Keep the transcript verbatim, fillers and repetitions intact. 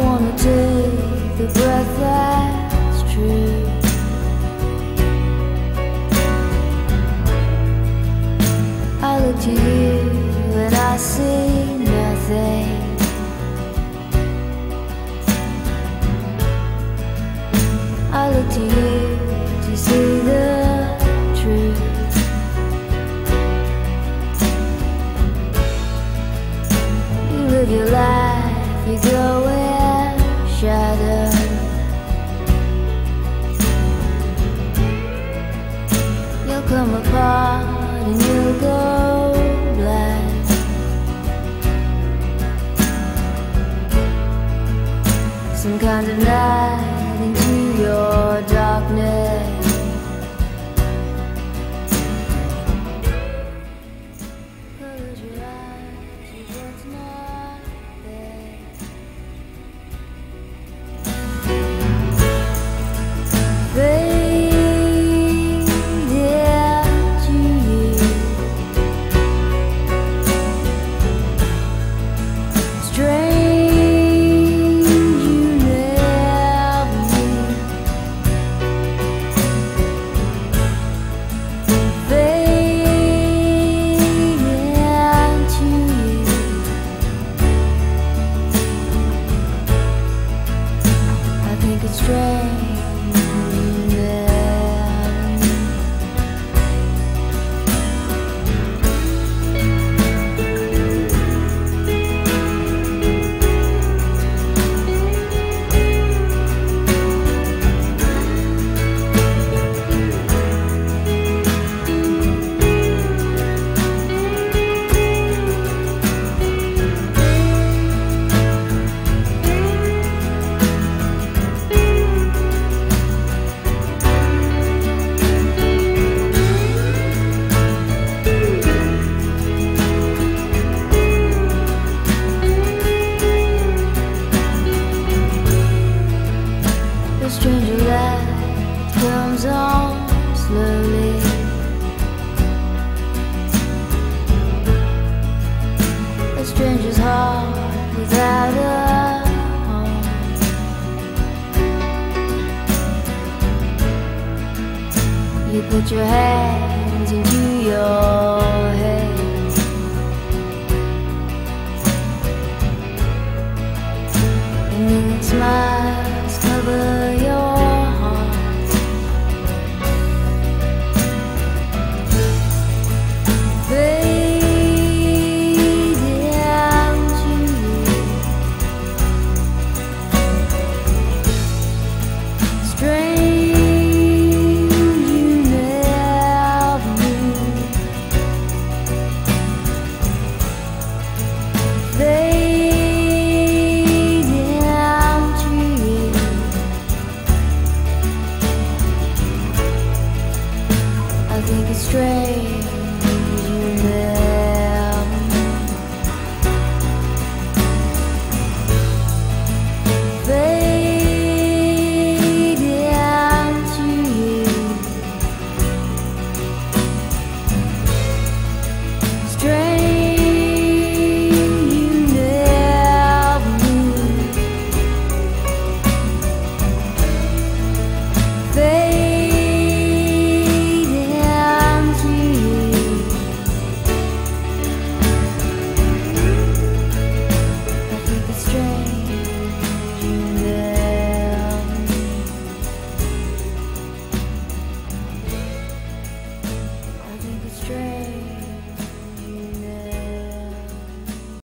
wanna take the breath that's true. I look to you and I see nothing. I look to you to see the truth. You live your life, you go in shadow. You'll come apart and you'll go black. Some kind of night into your darkness. Close your eyes, you what's not there. Fade into you. Strange you never knew. Fade into you. I think it's strange you never knew. The stranger light comes on slowly. A stranger's heart without a home. You put your hands into your head. And then it's mine.